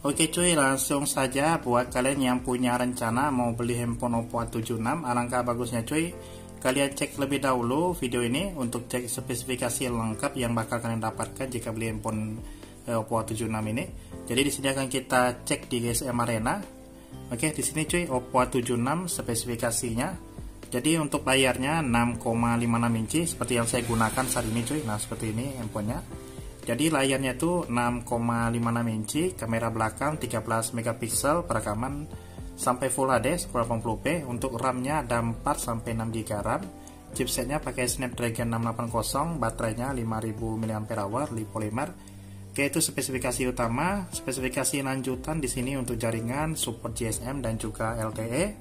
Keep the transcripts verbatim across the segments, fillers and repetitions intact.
Oke cuy, langsung saja buat kalian yang punya rencana mau beli handphone Oppo A tujuh enam, alangkah bagusnya cuy kalian cek lebih dahulu video ini untuk cek spesifikasi lengkap yang bakal kalian dapatkan jika beli handphone eh, Oppo A tujuh enam ini. Jadi di sini akan kita cek di G S M Arena. Oke, di sini cuy Oppo A tujuh enam spesifikasinya. Jadi untuk layarnya enam koma lima enam inci seperti yang saya gunakan saat ini cuy. Nah, seperti ini handphonenya. Jadi layarnya itu enam koma lima enam inci, kamera belakang tiga belas megapiksel, perekaman sampai Full H D sepuluh delapan puluh p. Untuk RAM-nya ada empat sampai enam giga RAM. Chipsetnya pakai Snapdragon enam delapan nol, baterainya lima ribu miliampere hour, lipolymer. Oke, itu spesifikasi utama. Spesifikasi lanjutan di sini untuk jaringan, support G S M dan juga L T E.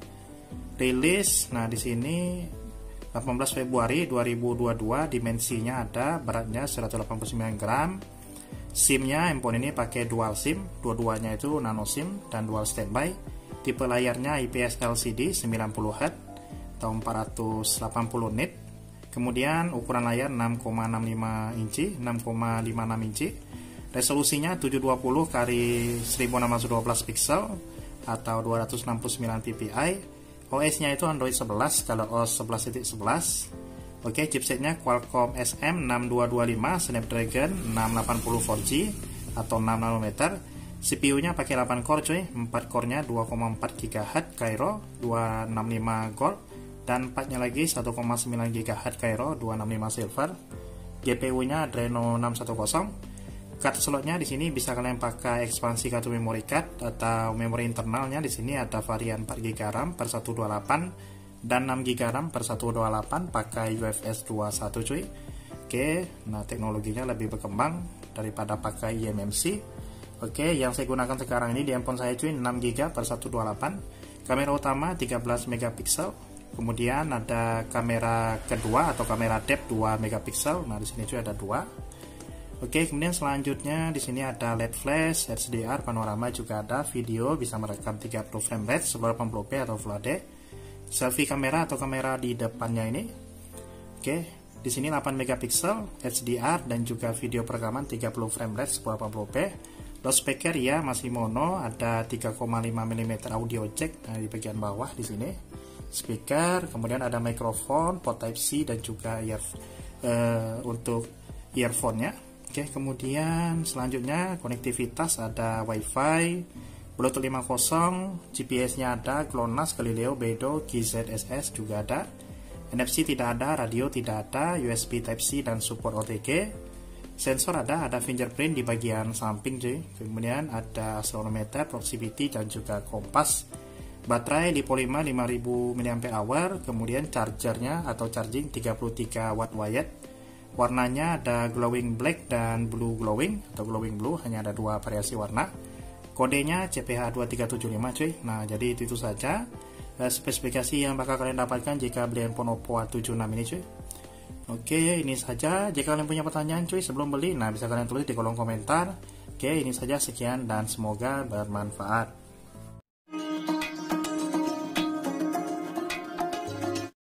Rilis, nah di sini delapan belas Februari dua ribu dua puluh dua, dimensinya ada, beratnya seratus delapan puluh sembilan gram. SIM-nya handphone ini pakai dual SIM, dua-duanya itu nano SIM dan dual standby. Tipe layarnya I P S L C D sembilan puluh hertz atau empat ratus delapan puluh nit. Kemudian ukuran layar enam koma enam lima inci, enam koma lima enam inci. Resolusinya tujuh ratus dua puluh kali seribu enam ratus dua belas pixel atau dua ratus enam puluh sembilan ppi. O S-nya itu Android sebelas, kalau O S sebelas titik sebelas. Oke, chipsetnya Qualcomm S M enam dua dua lima, Snapdragon enam delapan nol empat G atau enam nanometer. C P U-nya pakai delapan core cuy, empat core-nya dua koma empat gigahertz Kryo dua enam lima Gold dan empat-nya lagi satu koma sembilan gigahertz Kryo dua enam lima Silver. G P U-nya Adreno enam satu nol. Card slotnya di sini bisa kalian pakai ekspansi kartu memory card atau memori internalnya. Di sini ada varian empat giga RAM per seratus dua puluh delapan dan enam giga RAM per seratus dua puluh delapan pakai U F S dua titik satu cuy. Oke, nah teknologinya lebih berkembang daripada pakai I M M C. Oke, yang saya gunakan sekarang ini di handphone saya cuy enam giga per seratus dua puluh delapan. Kamera utama tiga belas megapiksel. Kemudian ada kamera kedua atau kamera depth dua megapiksel. Nah, di sini cuy ada dua. Oke, kemudian selanjutnya di sini ada L E D flash, H D R, panorama juga ada, video bisa merekam tiga puluh frame rate, sepuluh delapan puluh p atau Full H D. Selfie kamera atau kamera di depannya ini. Oke, di sini delapan megapiksel, H D R dan juga video perekaman tiga puluh frame rate, sepuluh delapan puluh p. Loudspeaker ya masih mono, ada tiga koma lima milimeter audio jack nah, di bagian bawah di sini. Speaker, kemudian ada mikrofon, port Type C dan juga ear uh, untuk earphone-nya. Oke, kemudian selanjutnya konektivitas ada WiFi, Bluetooth lima titik nol, G P S-nya ada, GLONASS, Galileo, Beidou, G Z S S juga ada, N F C tidak ada, radio tidak ada, U S B Type C dan support O T G. Sensor ada, ada fingerprint di bagian samping cuy. Kemudian ada accelerometer, proximity dan juga kompas. Baterai lipolymer lima ribu miliampere hour, kemudian chargernya atau charging tiga puluh tiga watt wired. Warnanya ada glowing black dan blue glowing atau glowing blue, hanya ada dua variasi warna. Kodenya C P H dua tiga tujuh lima cuy. Nah, jadi itu, itu saja spesifikasi yang bakal kalian dapatkan jika beli handphone Oppo A tujuh enam ini cuy. Oke, ini saja. Jika kalian punya pertanyaan cuy sebelum beli, nah bisa kalian tulis di kolom komentar. Oke, ini saja, sekian dan semoga bermanfaat.